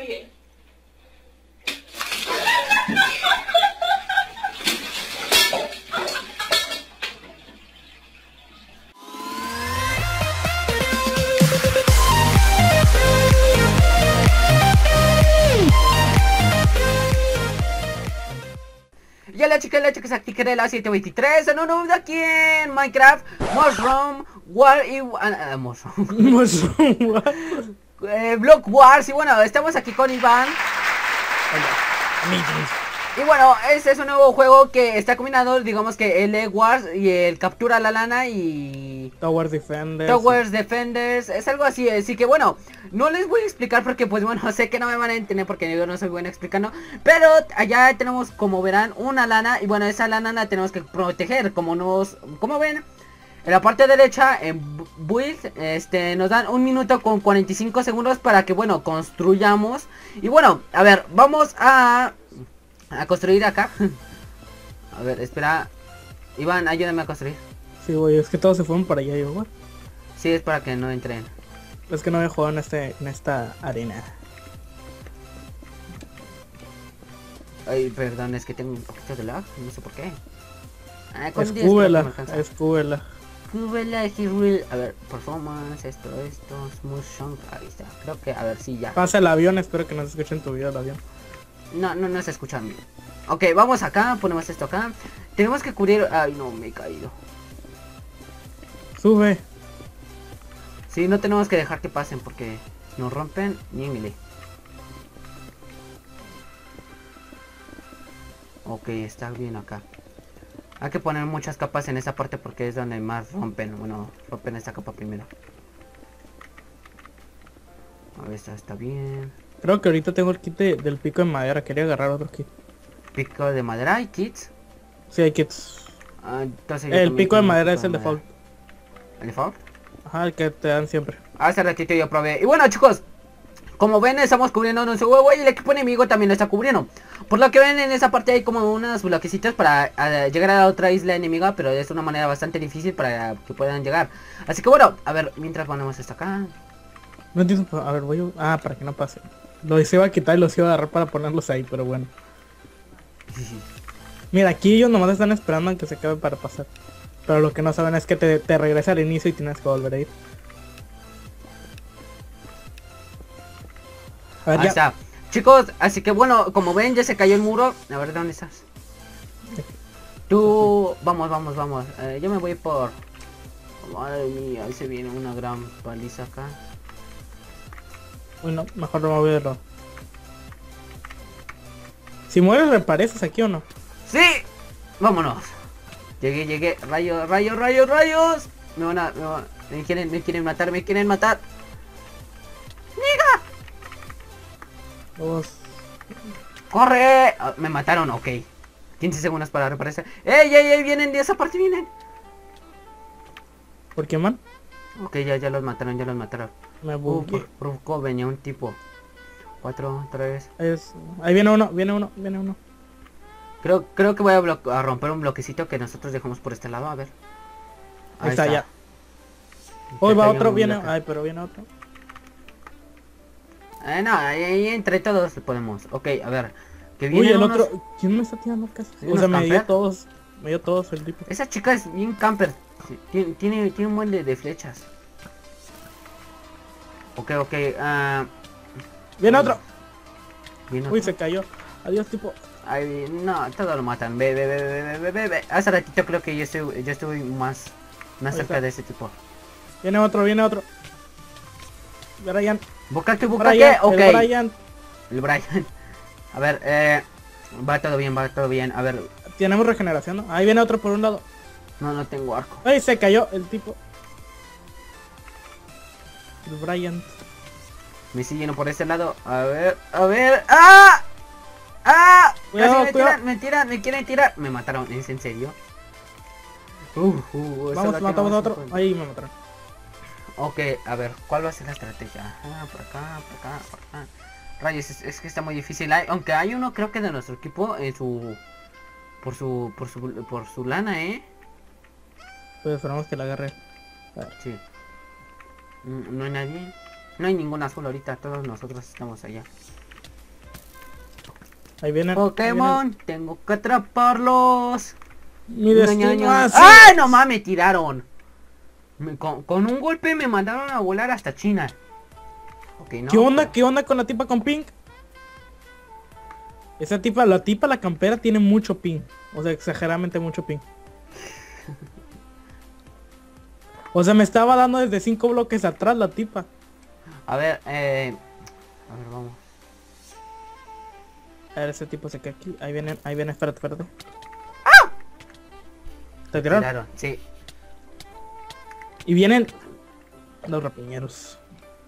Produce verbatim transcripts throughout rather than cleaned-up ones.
bien. Y hola chicas, la chicas aquí que de la siete veintitrés en un nuevo de aquí en Minecraft Mushroom War y... Uh, Mushroom Mushroom War eh, Block Wars. Y bueno, estamos aquí con Iván. Y bueno, este es un nuevo juego que está combinado, digamos que el Egg Wars y el Captura la Lana y... Towers Defenders. Towers Defenders, es algo así, así que bueno, no les voy a explicar porque pues bueno, sé que no me van a entender porque yo no soy bueno explicando. Pero allá tenemos, como verán, una lana y bueno, esa lana la tenemos que proteger, como nos, como ven. En la parte derecha, en build, este, nos dan un minuto con cuarenta y cinco segundos para que, bueno, construyamos. Y bueno, a ver, vamos a, a construir acá. A ver, espera. Iván, ayúdame a construir. Sí, güey, es que todos se fueron para allá, yo, güey. Sí, es para que no entren. Es que no había jugado en, este, en esta arena. Ay, perdón, es que tengo un poquito de lag, no sé por qué. Ah, Es cúbela, es cúbela. Cúbela, Hero. A ver, performance, esto, esto, smooth chunk, ahí está. Creo que, a ver, sí, ya. Pasa el avión, espero que no se escuche en tu video el avión. No, no, no se escucha bien. Ok, vamos acá, ponemos esto acá. Tenemos que cubrir... Ay, no, me he caído. Sube. Sí, no tenemos que dejar que pasen porque nos rompen. Ñéngale. Ok, está bien acá. Hay que poner muchas capas en esa parte porque es donde más rompen. Bueno, rompen esta capa primero. A ver, esta está bien. Creo que ahorita tengo el kit de, del pico de madera. Quería agarrar otro kit. Pico de madera y kits. Sí, hay kits. Ah, entonces yo El también pico de tengo madera pico es el de default. madera. ¿El default? Ajá, el que te dan siempre. Hace ratito yo probé. Y bueno, chicos, como ven, estamos cubriendo nuestro huevo y el equipo enemigo también lo está cubriendo. Por lo que ven, en esa parte hay como unas bloquecitos para uh, llegar a la otra isla enemiga, pero es una manera bastante difícil para que puedan llegar. Así que bueno, a ver, mientras ponemos esto acá. No entiendo, a ver, voy a... Ah, para que no pase. Los iba a quitar y los iba a agarrar para ponerlos ahí, pero bueno. Mira, aquí ellos nomás están esperando a que se acabe para pasar. Pero lo que no saben es que te, te regresa al inicio y tienes que volver a ir. A ver, Ahí ya. está. Chicos, así que bueno, como ven, ya se cayó el muro. A ver, ¿dónde estás? Tú... Vamos, vamos, vamos. Eh, yo me voy por... Madre mía, ahí se viene una gran paliza acá. Uy, no, mejor no me voy de lo... Si mueres, ¿repareces aquí o no? ¡Sí! ¡Vámonos! Llegué, llegué. Rayos, rayos, rayos, rayos. Me van a... Me, van, me quieren, me quieren matar, me quieren matar. ¡Niga! Dos. ¡Corre! Ah, me mataron, ok. quince segundos para reparecer. ¡Ey, ey, ey! Vienen de esa parte, vienen. ¿Por qué, man? Ok, ya, ya los mataron, ya los mataron. Me Uh, bugué. por, por poco venía un tipo. Cuatro, tres. Es... Ahí viene uno, viene uno, viene uno. Creo, creo que voy a, blo- a romper un bloquecito que nosotros dejamos por este lado, a ver. Ahí, está, ya. Ya Hoy va cayó otro, un viene... bloque. Ay, pero viene otro. Eh, no, ahí, ahí entre todos podemos. Ok, a ver. Que Uy, vienen el unos- otro... ¿Quién me está tirando casi? Sí, O unos sea, me dio camper. todos. Me dio todos el tipo. Esa chica es bien camper. Sí, Tiene, tiene, tiene un buen de, de flechas. Ok, ok. ah, Viene otro. ¿viene Uy, otro? se cayó. Adiós, tipo. Ay, no, todos lo matan. Ve, ve, ve, ve, ve, ve, ve, ve. Hace ratito creo que yo estoy, yo estoy más, más Ahí cerca está. de ese tipo. Viene otro, viene otro. Brian. Bucaque, bucaque. Brian, Ok. el Brian. El Brian. A ver, eh. Va todo bien, va todo bien. A ver. Tenemos regeneración, ¿no? Ahí viene otro por un lado. No, no tengo arco. Ay, se cayó el tipo. El Brian. Me siguen por este lado. A ver, a ver. ¡Ah! ¡Ah! Cuidado, Casi me cuidado. tiran, me tiran, me quieren tirar. Me mataron, ¿es en serio? Uh, uh, esa Vamos, la matamos a tengo otro. más Ahí me mataron. Ok, a ver, ¿cuál va a ser la estrategia? Ah, por acá, por acá, por acá. Rayos, es, es que está muy difícil. Hay, aunque hay uno, creo que de nuestro equipo, en su... Por su... Por su... Por su lana, ¿eh? Pues esperamos que la agarre. Sí. Mm, ¿no hay nadie? No hay ningún azul ahorita, todos nosotros estamos allá. Ahí vienen. Pokémon, ahí vienen. tengo que atraparlos. Mi destino. Ña, ña, ña. Ah, sí. ¡Ah, no mames! Me tiraron. Me- con, con un golpe me mandaron a volar hasta China. Ok, no. ¿Qué onda? pero- ¿Qué onda con la tipa con pink? Esa tipa, la tipa, la campera tiene mucho ping. O sea, exageradamente mucho ping. O sea, me estaba dando desde cinco bloques atrás la tipa. A ver, eh... A ver, vamos. A ver, ese tipo se queda aquí. Ahí viene, ahí viene, espérate, espérate. ¡Ah! ¿Te tiraron? Tiraron, sí. Y vienen los rapiñeros.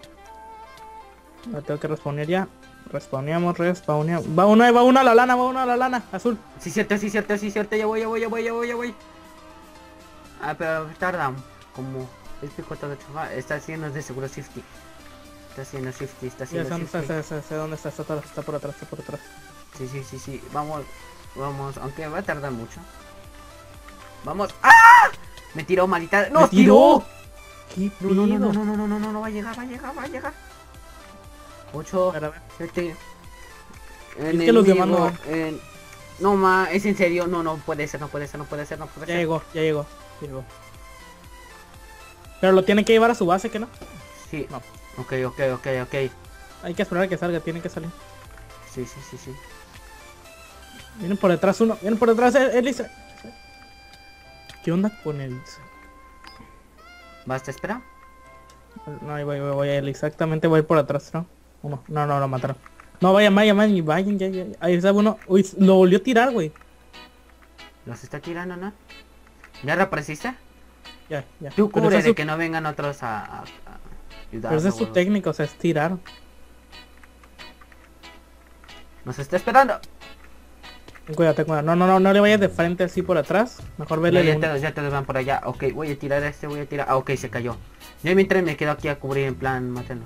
La tengo que responder ya. Respawneamos, respawneamos. Va uno, va uno a la lana, va uno a la lana, azul. Sí, cierto, sí, cierto, sí, cierto. Ya voy, ya voy, ya voy, ya voy, ya voy. Ah, pero tarda como... Este cuatro de chaval está haciendo de seguro shifty. Está haciendo shifty, está Ya haciendo sé dónde está, shifty. sé, sé, sé dónde está, está, atrás, está por atrás, está por atrás. Sí, sí, sí, sí. Vamos, vamos. Aunque va a tardar mucho. Vamos. ¡Ah! Me tiró, malita. ¡No, ¿Me tiró? tiró! ¿Qué No, no, no, no, pedo? no, no, no, no, no, no, va a llegar, va a llegar, va a llegar. ocho, A ver, a ver. siete. Es que los demás no van. en... No, ma, es en serio. No, no puede ser, no puede ser, no puede ser, no puede Ya ser. llegó, ya llegó, ya llegó. Pero lo tienen que llevar a su base, ¿que no? Sí. No. Ok, ok, ok, ok. Hay que esperar a que salga, tiene que salir. Sí, sí, sí, sí. Vienen por detrás uno, vienen por detrás eh, Elisa. ¿Qué onda con Elisa? ¿Basta, espera? No, ahí voy, voy, voy, Elisa. Exactamente voy por atrás, ¿no? Uno, no, no, lo mataron. No, vayan, vayan, vayan, vayan, ya, ya, ya. Ahí está uno. Uy, lo volvió a tirar, güey. ¿Los está tirando, no? ¿Ya reapareciste? Ya, ya. Tú Pero cubre esa es de su- que no vengan otros a, a, a ayudar. Pero esa es su técnica, o sea, es tirar. Nos está esperando. Ten cuidado, ten cuidado. No, no, no, no le vayas de frente así por atrás. Mejor Ya, vele de ya, un- todos, ya todos van por allá. Ok, voy a tirar a este, voy a tirar. Ah, ok, se cayó. Yo mientras me quedo aquí a cubrir en plan matando.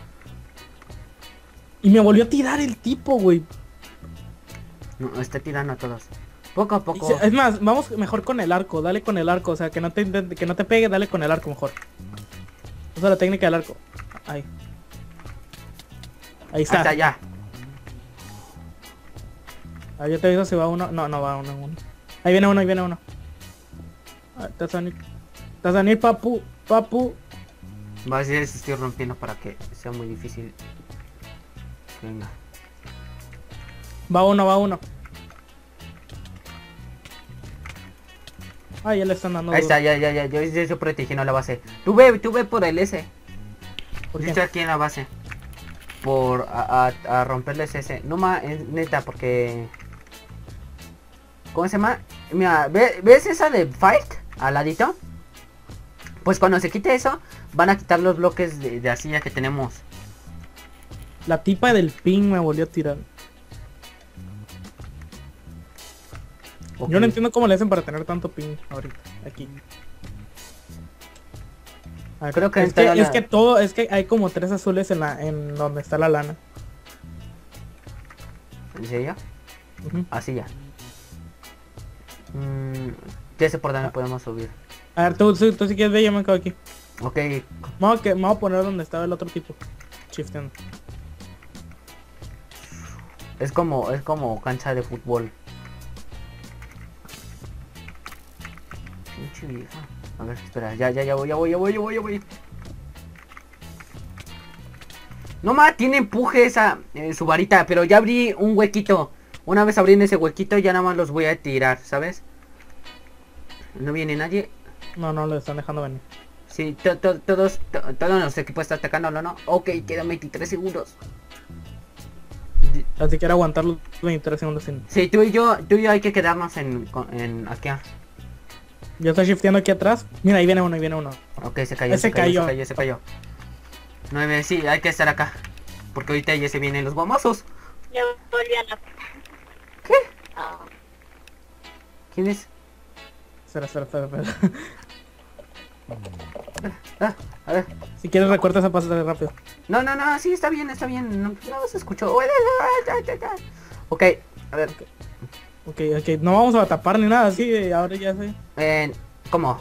Y me volvió a tirar el tipo, güey. No, está tirando a todos. Poco a Y poco. se- Es más, vamos mejor con el arco, dale con el arco, o sea, que no te intente- que no te pegue, dale con el arco mejor. Usa la técnica del arco. Ahí. Ahí está. Hasta allá. Ah, yo te digo si va uno. No, no va uno, uno. Ahí viene uno, ahí viene uno. Ah, te vas a venir. Te vas a venir, papu, papu. Va a ser si estoy rompiendo para que sea muy difícil. Venga. Va uno, va uno. Ah, ya le están dando Ahí duro. está, ya, ya, ya. Yo estoy protegiendo la base. Tú ve, tú ve por el S. ¿Por Yo qué? estoy aquí en la base. Por a, a, a romperles ese. No más, neta, porque... ¿Cómo se llama? Mira, ¿ve- ¿ves esa de Fight? Al ladito. Pues cuando se quite eso, van a quitar los bloques de, de arcilla que tenemos. La tipa del ping me volvió a tirar. Ok. Yo no entiendo cómo le hacen para tener tanto ping ahorita, aquí. A ver, Creo que es, está que, la- es que todo, es que hay como tres azules en la, en donde está la lana. ¿En serio? Ujú. Así ya. Mm, ya sé por dónde podemos subir. A ver, tú, tú, tú si quieres ver, yo me quedo aquí. Ok. Vamos a, que, vamos a poner donde estaba el otro tipo. Shifting. Es como, es como cancha de fútbol. Pinche vieja. A ver, espera, ya, ya, ya voy, ya voy, ya voy, ya voy, ya voy. No más, tiene empuje esa, eh, su varita, pero ya abrí un huequito. Una vez abrí en ese huequito, ya nada más los voy a tirar, ¿sabes? No viene nadie. No, no, lo están dejando venir. Sí, to- to- todos, to- todos los equipos están atacando, ¿no? Ok, quedan veintitrés segundos. Di- Así que era aguantar los veintitrés segundos sin... Sí, tú y yo, tú y yo hay que quedarnos en, con- en aquí. Yo estoy shifteando aquí atrás. Mira, ahí viene uno, ahí viene uno. Ok, se cayó, Ese se cayó, cayó. se cayó, se cayó. Nueve, sí, hay que estar acá. Porque ahorita ya se vienen los guamazos. Ya volví a la... ¿Qué? Ah, ¿Quién es? Espera, espera, espera, espera. Ah, a ver. Si quieres recorta esa pasada rápido. No, no, no, sí, está bien, está bien. No, no se escuchó. Ok, a ver. Ok, ok, no vamos a tapar ni nada, así, eh, ahora ya sé. Eh, ¿Cómo?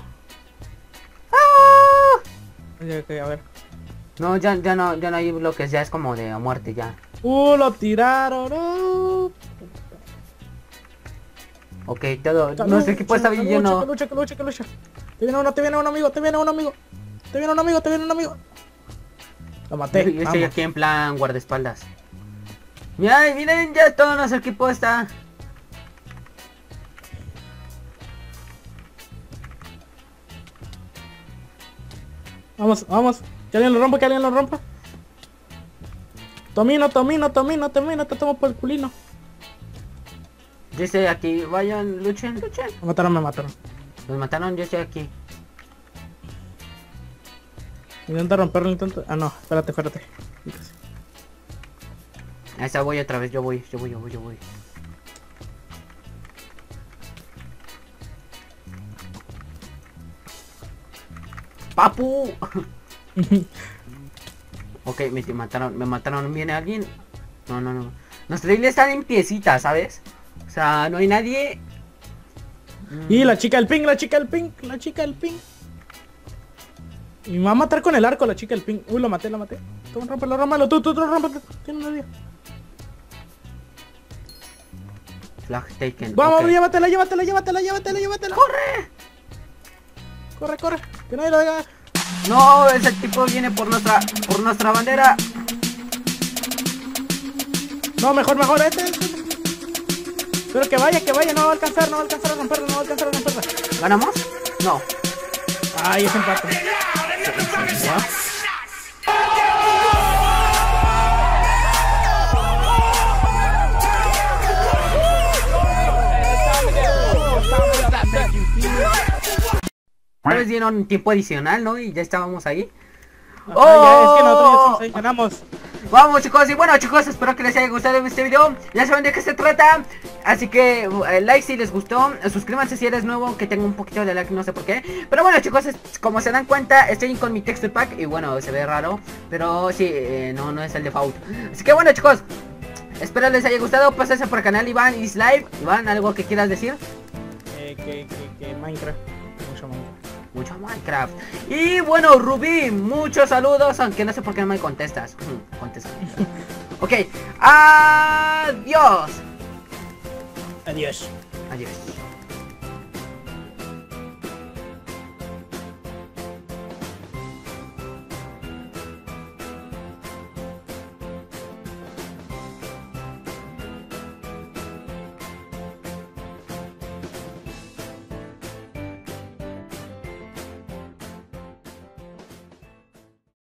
¡Ah! Ok, ok, a ver. No, ya, ya no, ya no hay bloques, ya es como de muerte ya. Uh, lo tiraron, no. Ok, todo. Que Nuestro equipo lucha, está que bien lucha, lleno. Que lucha, que lucha, que lucha. Te viene uno, te viene un amigo, te viene un amigo. Te viene un amigo, te viene un amigo. Lo maté. Yo, yo estoy vamos. aquí en plan guardaespaldas. Mira, miren, ya todo nuestro equipo está. Vamos, vamos. Que alguien lo rompa, que alguien lo rompa. Tomino, Tomino, Tomino, Tomino, te tomo por el culino. Yo estoy aquí. Vayan, luchen, luchen. Me mataron, me mataron. Los mataron, yo estoy aquí. Intenta romperlo, intenta. Ah, no, espérate, espérate. A esa voy otra vez, yo voy, yo voy, yo voy, yo voy. ¡Papu! Ok, me mataron, me mataron. ¿Viene alguien? No, no, no. Nuestra isla está limpiecita, ¿sabes? O sea, no hay nadie. Y la chica del ping, la chica del ping, la chica del ping. Y me va a matar con el arco la chica del ping. Uy, lo maté, lo maté. Toma, rómpelo, rómpelo, tú, tú, tú, rómpelo. Tiene una vida. Flag taken. Vamos, ok. llévatela, llévatela, llévatela, llévatela, llévatela. ¡Corre! Corre, corre. Que nadie lo vea. No, ese tipo viene por nuestra, por nuestra bandera. No, mejor, mejor, este, este. Pero que vaya, que vaya, no va a alcanzar, no va a alcanzar a romperla, no va a alcanzar a romperla. ¿Ganamos? No. Ay, es empate. Tal vez dieron tiempo adicional, ¿no? Y ya estábamos ahí. Ajá, ya, es que nosotros ya ¡Oh! estamos ahí, ganamos. Vamos chicos, y bueno chicos, espero que les haya gustado este video. Ya saben de qué se trata. Así que eh, like si les gustó, suscríbanse si eres nuevo, que tengo un poquito de like, no sé por qué. Pero bueno chicos, es, como se dan cuenta, estoy con mi texture pack. Y bueno, se ve raro, pero sí, eh, no, no es el default. Así que bueno chicos, espero les haya gustado. Pásense por el canal Iván is Live. Iván, ¿algo que quieras decir? Eh, que, que, que Minecraft. Mucho Minecraft. Mucho Minecraft. Y bueno, Rubí, muchos saludos, aunque no sé por qué no me contestas. Contesta. Ok, adiós. Adiós. Adiós.